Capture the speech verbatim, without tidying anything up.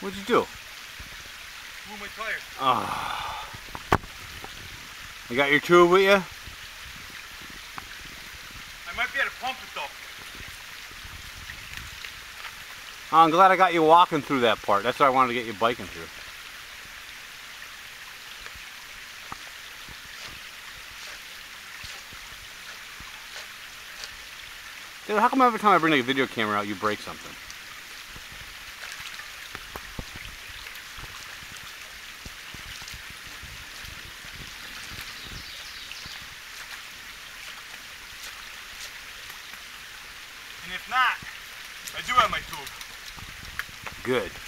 What'd you do? Blew my tire. Oh. You got your tube with you? I might be able to pump it though. Oh, I'm glad I got you walking through that part. That's what I wanted to get you biking through. Dude, how come every time I bring a video camera out, you break something? And if not, I do have my tube. Good.